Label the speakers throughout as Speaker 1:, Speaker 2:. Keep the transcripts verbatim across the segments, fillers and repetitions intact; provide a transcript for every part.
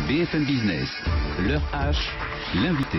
Speaker 1: B F M Business, l'heure H, l'invité.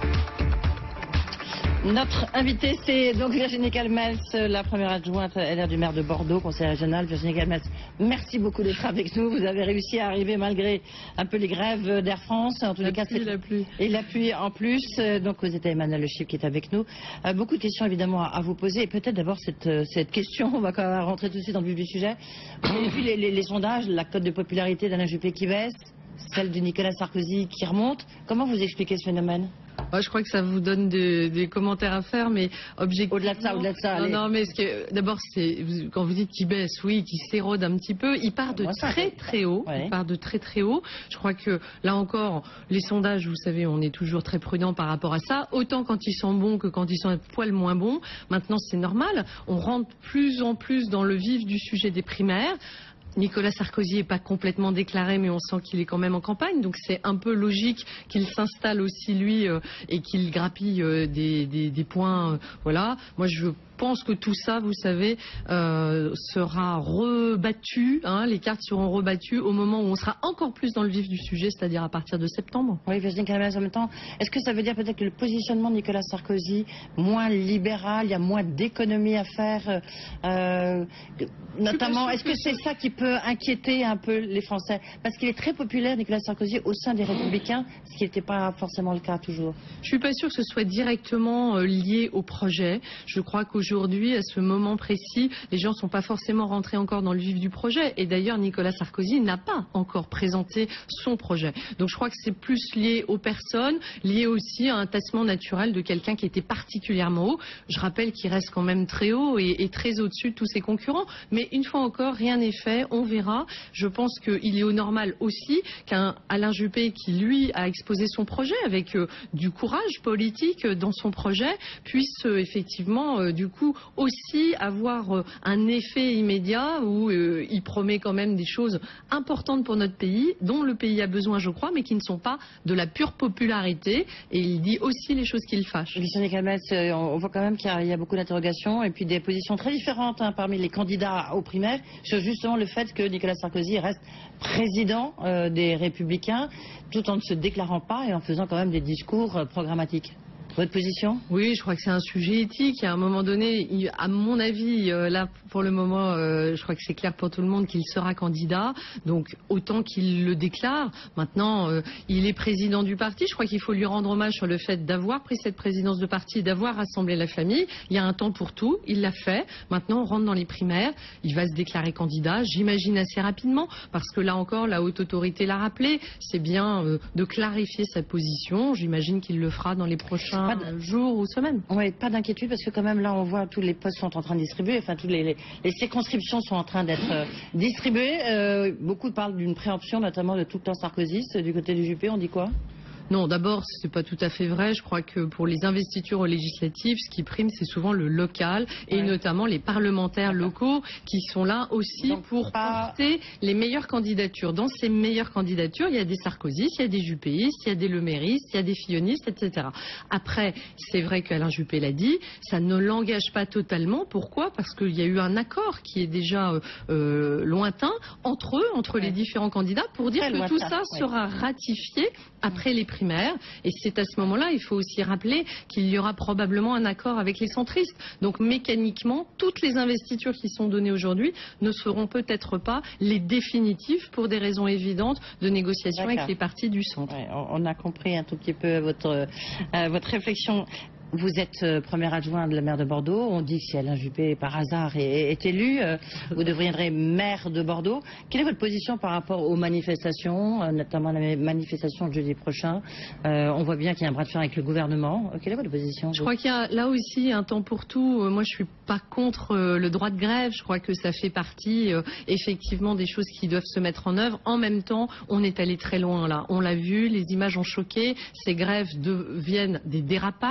Speaker 2: Notre invité, c'est donc Virginie Calmels, la première adjointe L R du maire de Bordeaux, conseillère régionale. Virginie Calmels, merci beaucoup d'être avec nous. Vous avez réussi à arriver malgré un peu les grèves d'Air France. En tous les cas, c'est
Speaker 3: la pluie.
Speaker 2: Et la pluie en plus. Donc, vous êtes Emmanuel Le Chypre qui est avec nous. Euh, beaucoup de questions évidemment à vous poser. Et peut-être d'abord cette, cette question. On va quand même rentrer tout de suite dans le vif du sujet. Et puis les, les, les sondages, la cote de popularité d'Alain Juppé qui baisse, celle de Nicolas Sarkozy qui remonte. Comment vous expliquez ce phénomène?
Speaker 3: Ouais, je crois que ça vous donne des, des commentaires à faire, mais objectivement...
Speaker 2: Au-delà de ça, au-delà de ça...
Speaker 3: Non,
Speaker 2: allez.
Speaker 3: non, mais d'abord, quand vous dites qu'il baisse, oui, qu'il s'érode un petit peu, il part de
Speaker 2: Moi, ça,
Speaker 3: très très haut.
Speaker 2: Ouais.
Speaker 3: Il part de très très haut. Je crois que, là encore, les sondages, vous savez, on est toujours très prudent par rapport à ça. Autant quand ils sont bons que quand ils sont un poil moins bons. Maintenant, c'est normal. On rentre plus en plus dans le vif du sujet des primaires. Nicolas Sarkozy n'est pas complètement déclaré, mais on sent qu'il est quand même en campagne, donc c'est un peu logique qu'il s'installe aussi lui euh, et qu'il grappille euh, des, des, des points. Euh, voilà. Moi, je Je pense que tout ça, vous savez, euh, sera rebattu, hein, les cartes seront rebattues au moment où on sera encore plus dans le vif du sujet, c'est-à-dire à partir de septembre.
Speaker 2: Oui, Virginie Calmels, en même temps, est-ce que ça veut dire peut-être que le positionnement de Nicolas Sarkozy, moins libéral, il y a moins d'économies à faire, euh, notamment, est-ce que c'est ça qui peut inquiéter un peu les Français? Parce qu'il est très populaire, Nicolas Sarkozy, au sein des Républicains, ce qui n'était pas forcément le cas toujours.
Speaker 3: Je suis pas sûre que ce soit directement euh, lié au projet. Je crois qu'aujourd'hui, Aujourd'hui, à ce moment précis, les gens ne sont pas forcément rentrés encore dans le vif du projet. Et d'ailleurs, Nicolas Sarkozy n'a pas encore présenté son projet. Donc je crois que c'est plus lié aux personnes, lié aussi à un tassement naturel de quelqu'un qui était particulièrement haut. Je rappelle qu'il reste quand même très haut et, et très au-dessus de tous ses concurrents. Mais une fois encore, rien n'est fait, on verra. Je pense qu'il est au normal aussi qu'un Alain Juppé qui, lui, a exposé son projet avec euh, du courage politique dans son projet, puisse euh, effectivement, euh, du coup, aussi avoir euh, un effet immédiat où euh, il promet quand même des choses importantes pour notre pays, dont le pays a besoin, je crois, mais qui ne sont pas de la pure popularité. Et il dit aussi les choses qui le fâchent.
Speaker 2: Virginie Calmels, euh, on voit quand même qu'il y, y a beaucoup d'interrogations et puis des positions très différentes hein, parmi les candidats aux primaires sur justement le fait que Nicolas Sarkozy reste président euh, des Républicains tout en ne se déclarant pas et en faisant quand même des discours euh, programmatiques. Votre position?
Speaker 3: Oui, je crois que c'est un sujet éthique. À un moment donné, il, à mon avis, euh, là, pour le moment, euh, je crois que c'est clair pour tout le monde qu'il sera candidat. Donc, autant qu'il le déclare. Maintenant, euh, il est président du parti. Je crois qu'il faut lui rendre hommage sur le fait d'avoir pris cette présidence de parti, d'avoir rassemblé la famille. Il y a un temps pour tout. Il l'a fait. Maintenant, on rentre dans les primaires. Il va se déclarer candidat, j'imagine assez rapidement, parce que là encore, la haute autorité l'a rappelé. C'est bien euh, de clarifier sa position. J'imagine qu'il le fera dans les prochains Pas jours ou semaines.
Speaker 2: Oui, pas d'inquiétude parce que quand même là on voit tous les postes sont en train de distribuer, enfin toutes les, les, les circonscriptions sont en train d'être euh, distribuées. Euh, beaucoup parlent d'une préemption notamment de tout le temps sarkozyste. Du côté du Juppé, on dit quoi?
Speaker 3: Non, d'abord, ce n'est pas tout à fait vrai. Je crois que pour les investitures législatives, ce qui prime, c'est souvent le local et ouais. notamment les parlementaires locaux qui sont là aussi Donc, pour pas... porter les meilleures candidatures. Dans ces meilleures candidatures, il y a des sarkozystes, il y a des juppéistes, il y a des leméristes, il y a des fillonistes, et cetera. Après, c'est vrai qu'Alain Juppé l'a dit, ça ne l'engage pas totalement. Pourquoi? Parce qu'il y a eu un accord qui est déjà euh, lointain entre eux, entre ouais. les différents candidats, pour dire Très que lointain. tout ça ouais. sera ratifié après les primaires. Et c'est à ce moment-là, il faut aussi rappeler qu'il y aura probablement un accord avec les centristes. Donc mécaniquement, toutes les investitures qui sont données aujourd'hui ne seront peut-être pas les définitives pour des raisons évidentes de négociation avec les partis du centre.
Speaker 2: Ouais, on a compris un tout petit peu votre, euh, votre réflexion. Vous êtes euh, premier adjoint de la maire de Bordeaux. On dit que si Alain Juppé, par hasard, est, est élu, euh, vous deviendrez maire de Bordeaux. Quelle est votre position par rapport aux manifestations, euh, notamment la manifestation de jeudi prochain? euh, On voit bien qu'il y a un bras de fer avec le gouvernement. Euh, quelle est votre position?
Speaker 3: Je crois qu'il y a là aussi un temps pour tout. Euh, moi, je suis pas contre euh, le droit de grève. Je crois que ça fait partie, euh, effectivement, des choses qui doivent se mettre en œuvre. En même temps, on est allé très loin là. On l'a vu, les images ont choqué. Ces grèves deviennent des dérapages.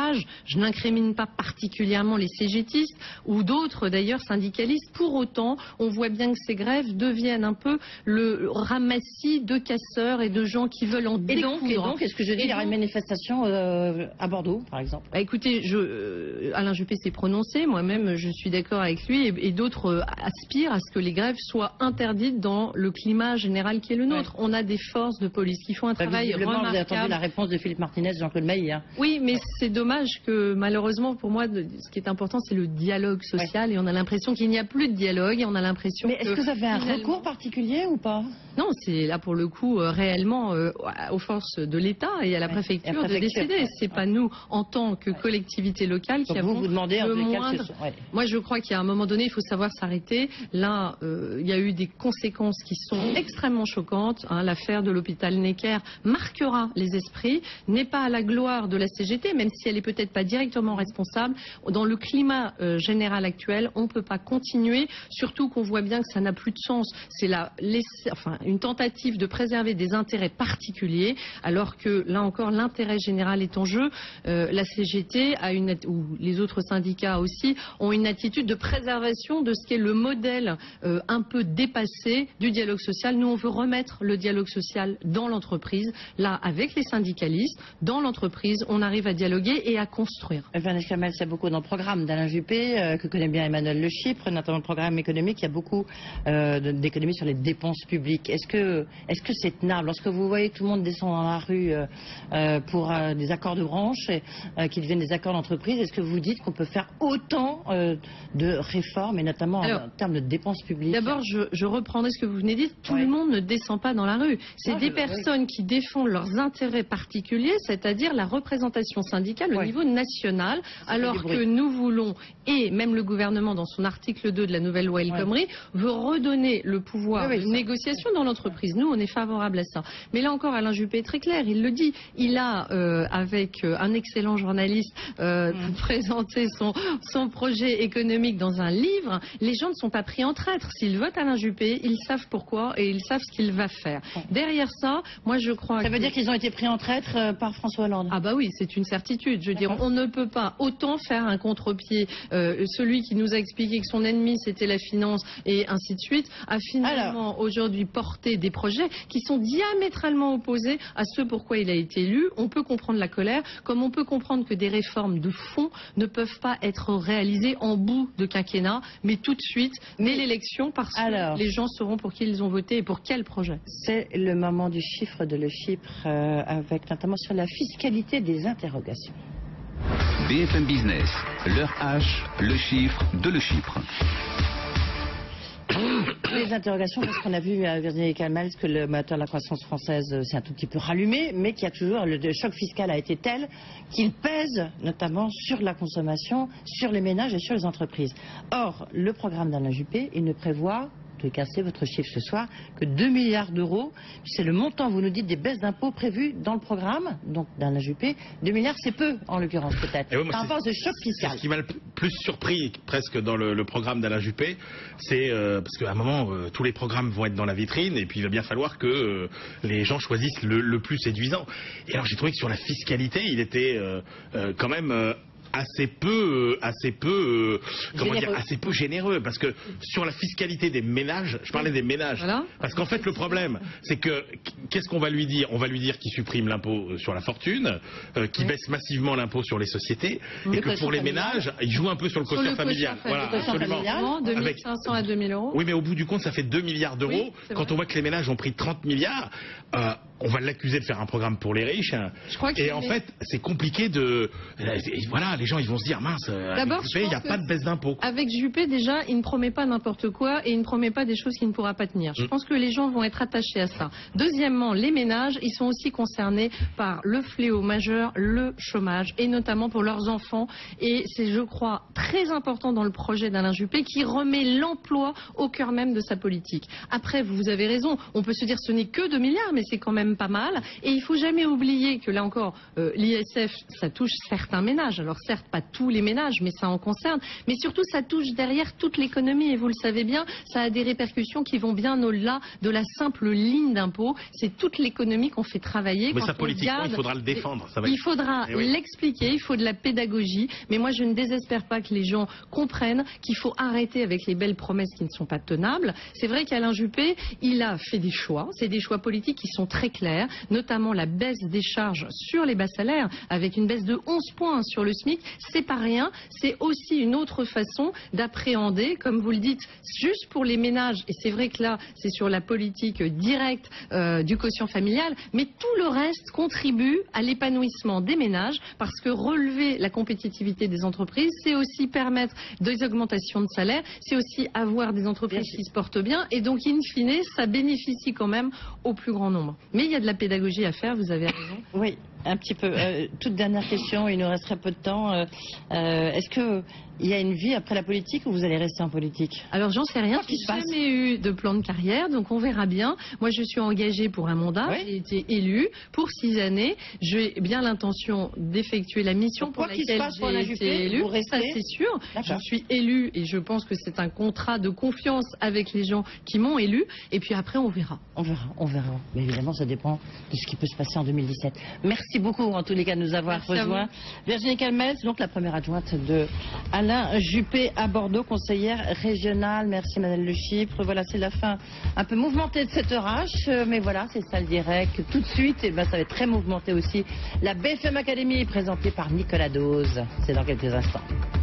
Speaker 3: Je n'incrimine pas particulièrement les cégétistes ou d'autres d'ailleurs syndicalistes. Pour autant, on voit bien que ces grèves deviennent un peu le ramassis de casseurs et de gens qui veulent en
Speaker 2: Et
Speaker 3: découdre.
Speaker 2: donc, et donc, est-ce que je dis, il y aura une manifestation euh, à Bordeaux, par exemple?
Speaker 3: Bah, écoutez, je, euh, Alain Juppé s'est prononcé, moi-même je suis d'accord avec lui, et, et d'autres euh, aspirent à ce que les grèves soient interdites dans le climat général qui est le nôtre. Ouais. On a des forces de police qui font un
Speaker 2: bah,
Speaker 3: travail remarquable.
Speaker 2: Vous avez entendu la réponse de Philippe Martinez, Jean-Claude Mailly. Hein.
Speaker 3: Oui, mais c'est dommage que malheureusement pour moi, ce qui est important, c'est le dialogue social, ouais. Et on a l'impression qu'il n'y a plus de dialogue, et on a l'impression
Speaker 2: mais est-ce que, que vous avez un
Speaker 3: finalement...
Speaker 2: recours particulier ou pas?
Speaker 3: Non, c'est là pour le coup euh, réellement euh, aux forces de l'État et à la, ouais, préfecture, la préfecture de décider. Ouais. C'est pas nous, en tant que collectivité locale, qui avons
Speaker 2: vous, vous demandez
Speaker 3: le
Speaker 2: en
Speaker 3: moindre.
Speaker 2: Cas, ouais.
Speaker 3: Moi, je crois qu'à un moment donné, il faut savoir s'arrêter. Là, euh, il y a eu des conséquences qui sont extrêmement choquantes. Hein. L'affaire de l'hôpital Necker marquera les esprits, n'est pas à la gloire de la C G T, même si elle est peut-être pas directement responsable. Dans le climat euh, général actuel, on ne peut pas continuer, surtout qu'on voit bien que ça n'a plus de sens. C'est la laisser, enfin, une tentative de préserver des intérêts particuliers, alors que là encore l'intérêt général est en jeu. Euh, la C G T a une, ou les autres syndicats aussi ont une attitude de préservation de ce qui est le modèle euh, un peu dépassé du dialogue social. Nous, on veut remettre le dialogue social dans l'entreprise. Là, avec les syndicalistes, dans l'entreprise, on arrive à dialoguer et à construire.
Speaker 2: Vanessa Kamel, il y a beaucoup dans le programme d'Alain Juppé, euh, que connaît bien Emmanuel Le Chypre, notamment le programme économique. Il y a beaucoup euh, d'économies sur les dépenses publiques. Est-ce que est-ce que c'est tenable? Lorsque vous voyez que tout le monde descend dans la rue euh, euh, pour euh, des accords de branche et, euh, qui deviennent des accords d'entreprise, est-ce que vous dites qu'on peut faire autant euh, de réformes, et notamment Alors, en, en termes de dépenses publiques?
Speaker 3: D'abord, je, je reprendrai ce que vous venez de dire. Tout ouais. le monde ne descend pas dans la rue. C'est des je, personnes oui. qui défendent leurs intérêts particuliers, c'est-à-dire la représentation syndicale au ouais. niveau national, ça alors que nous voulons, et même le gouvernement dans son article deux de la nouvelle loi El Khomri, ouais. veut redonner le pouvoir oui, oui, de ça. négociation dans l'entreprise. Nous, on est favorable à ça. Mais là encore, Alain Juppé est très clair, il le dit. Il a, euh, avec euh, un excellent journaliste, euh, mmh. présenté son, son projet économique dans un livre. Les gens ne sont pas pris en traître. S'ils votent Alain Juppé, ils savent pourquoi et ils savent ce qu'il va faire. Mmh. Derrière ça, moi je crois
Speaker 2: Ça
Speaker 3: que...
Speaker 2: veut dire qu'ils ont été pris en traître euh, par François Hollande?
Speaker 3: Ah bah oui, c'est une certitude. Je veux dire, on ne peut pas autant faire un contre-pied. Euh, celui qui nous a expliqué que son ennemi c'était la finance et ainsi de suite, a finalement aujourd'hui porté des projets qui sont diamétralement opposés à ce pourquoi il a été élu. On peut comprendre la colère, comme on peut comprendre que des réformes de fond ne peuvent pas être réalisées en bout de quinquennat, mais tout de suite, dès l'élection, parce Alors, que les gens sauront pour qui ils ont voté et pour quel projet.
Speaker 2: C'est le moment du chiffre de Le Chypre, euh, avec notamment sur la fiscalité des interrogations.
Speaker 1: B F M Business, l'heure H, le chiffre de Le Chypre.
Speaker 2: Les interrogations, parce qu'on a vu à Virginie Kamel que le moteur de la croissance française s'est un tout petit peu rallumé, mais qu'il y a toujours, le choc fiscal a été tel qu'il pèse notamment sur la consommation, sur les ménages et sur les entreprises. Or, le programme d'Alain Juppé, il ne prévoit, vous pouvez casser votre chiffre ce soir, que deux milliards d'euros. C'est le montant, vous nous dites, des baisses d'impôts prévues dans le programme, donc d'Alain Juppé. deux milliards, c'est peu, en l'occurrence, peut-être.
Speaker 4: Ouais,
Speaker 2: par rapport à ce choc fiscal.
Speaker 4: Ce qui m'a le plus surpris, presque, dans le, le programme d'Alain Juppé, c'est euh, parce qu'à un moment, euh, tous les programmes vont être dans la vitrine, et puis il va bien falloir que euh, les gens choisissent le, le plus séduisant. Et alors, j'ai trouvé que sur la fiscalité, il était euh, euh, quand même... Euh, assez peu, assez peu, euh, comment généreux. dire, assez peu généreux, parce que sur la fiscalité des ménages, je parlais des ménages, voilà. Parce qu'en fait le problème, c'est que qu'est-ce qu'on va lui dire? On va lui dire qu'il supprime l'impôt sur la fortune, euh, qu'il oui. baisse massivement l'impôt sur les sociétés, le et que pour les familial. ménages, il joue un peu sur le quotient familial.
Speaker 3: Voilà, absolument. deux mille cinq cents à deux mille euros.
Speaker 4: Oui, mais au bout du compte, ça fait deux milliards d'euros. Oui, quand vrai. on voit que les ménages ont pris trente milliards, euh, on va l'accuser de faire un programme pour les riches. Je crois que et en fait, c'est compliqué de, voilà. Les gens, ils vont se dire, mince, avec Juppé, il n'y a pas de baisse d'impôts.
Speaker 3: Avec Juppé, déjà, il ne promet pas n'importe quoi et il ne promet pas des choses qu'il ne pourra pas tenir. Je mmh. pense que les gens vont être attachés à ça. Deuxièmement, les ménages, ils sont aussi concernés par le fléau majeur, le chômage, et notamment pour leurs enfants. Et c'est, je crois, très important dans le projet d'Alain Juppé qui remet l'emploi au cœur même de sa politique. Après, vous avez raison, on peut se dire ce n'est que deux milliards, mais c'est quand même même pas mal. Et il faut jamais oublier que là encore, euh, l'I S F, ça touche certains ménages. Alors certes, pas tous les ménages, mais ça en concerne. Mais surtout, ça touche derrière toute l'économie. Et vous le savez bien, ça a des répercussions qui vont bien au-delà de la simple ligne d'impôt. C'est toute l'économie qu'on fait travailler.
Speaker 4: Mais
Speaker 3: quand
Speaker 4: ça,
Speaker 3: on
Speaker 4: politiquement,
Speaker 3: garde...
Speaker 4: il faudra le défendre. Ça va
Speaker 3: il
Speaker 4: être...
Speaker 3: faudra
Speaker 4: Eh oui.
Speaker 3: l'expliquer, il faut de la pédagogie. Mais moi, je ne désespère pas que les gens comprennent qu'il faut arrêter avec les belles promesses qui ne sont pas tenables. C'est vrai qu'Alain Juppé, il a fait des choix. C'est des choix politiques qui sont très clairs, notamment la baisse des charges sur les bas salaires, avec une baisse de onze points sur le SMIC. C'est pas rien. C'est aussi une autre façon d'appréhender, comme vous le dites, juste pour les ménages. Et c'est vrai que là, c'est sur la politique directe euh, du quotient familial, mais tout le reste contribue à l'épanouissement des ménages, parce que relever la compétitivité des entreprises, c'est aussi permettre des augmentations de salaire, c'est aussi avoir des entreprises qui se portent bien, et donc in fine, ça bénéficie quand même au plus grand nombre. Mais il y a de la pédagogie à faire, vous avez raison.
Speaker 2: Oui, un petit peu. Euh, toute dernière question, il nous resterait peu de temps. Euh, euh, Est-ce que il y a une vie après la politique ou vous allez rester en politique?
Speaker 3: Alors j'en sais rien,
Speaker 2: Qu'est-ce qui se
Speaker 3: j'ai
Speaker 2: passe
Speaker 3: jamais eu de plan de carrière, donc on verra bien. Moi je suis engagée pour un mandat,
Speaker 2: Oui.
Speaker 3: j'ai été élue pour six années. J'ai bien l'intention d'effectuer la mission
Speaker 2: Donc,
Speaker 3: pour
Speaker 2: quoi qu'il se
Speaker 3: laquelle
Speaker 2: passe pour Alain
Speaker 3: j'ai
Speaker 2: Juppé,
Speaker 3: été élue.
Speaker 2: vous restez
Speaker 3: Ça c'est sûr.
Speaker 2: D'accord.
Speaker 3: Je suis élue et je pense que c'est un contrat de confiance avec les gens qui m'ont élue. Et puis après on verra.
Speaker 2: On verra, on verra. Mais évidemment, ça dépend de ce qui peut se passer en deux mille dix-sept. Merci beaucoup, en tous les cas, de nous avoir
Speaker 3: Merci à
Speaker 2: rejoints. Virginie Calmels, donc la première adjointe de Alain Juppé à Bordeaux, conseillère régionale. Merci, Madame Le Chypre. Voilà, c'est la fin un peu mouvementée de cette H, euh, mais voilà, c'est ça le direct. Tout de suite, et ben, ça va être très mouvementé aussi. La B F M Academy est présentée par Nicolas Dose. C'est dans quelques instants.